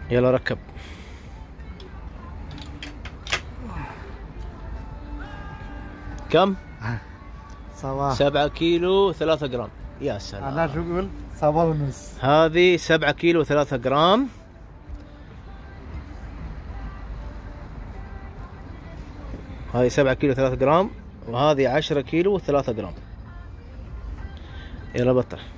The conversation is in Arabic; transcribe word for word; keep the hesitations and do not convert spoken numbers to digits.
يلا ركب. كم؟ سبعة. سبعة كيلو ثلاثة جرام. يا سلام. أنا شو أقول؟ سبعة ونص. هذه سبعة كيلو ثلاثة جرام. هذه سبعة كيلو ثلاثة جرام، وهذه عشرة كيلو ثلاثة جرام. يلا بطل.